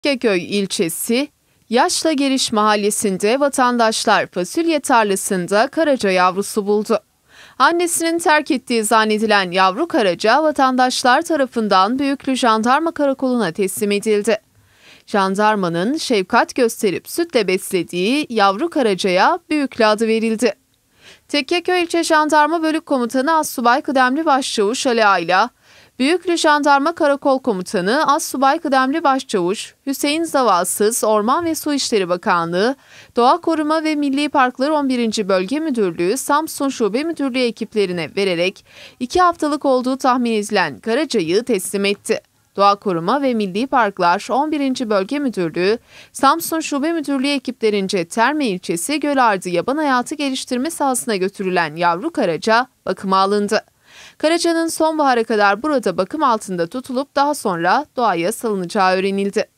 Tekkeköy ilçesi Yaşla Geliş mahallesinde vatandaşlar fasulye tarlasında karaca yavrusu buldu. Annesinin terk ettiği zannedilen yavru karaca vatandaşlar tarafından Büyüklü Jandarma Karakolu'na teslim edildi. Jandarmanın şefkat gösterip sütle beslediği yavru karacaya Büyüklü adı verildi. Tekkeköy İlçe Jandarma Bölük Komutanı Astsubay Kıdemli Başçavuş Ali Ayla, Büyüklü Jandarma Karakol Komutanı Astsubay Kıdemli Başçavuş Hüseyin Zavasız Orman ve Su İşleri Bakanlığı, Doğa Koruma ve Milli Parklar 11. Bölge Müdürlüğü Samsun Şube Müdürlüğü ekiplerine vererek 2 haftalık olduğu tahmin edilen karacayı teslim etti. Doğa Koruma ve Milli Parklar 11. Bölge Müdürlüğü, Samsun Şube Müdürlüğü ekiplerince Terme ilçesi Gölardı Yaban Hayatı Geliştirme Sahasına götürülen yavru karaca bakıma alındı. Karacanın sonbahara kadar burada bakım altında tutulup daha sonra doğaya salınacağı öğrenildi.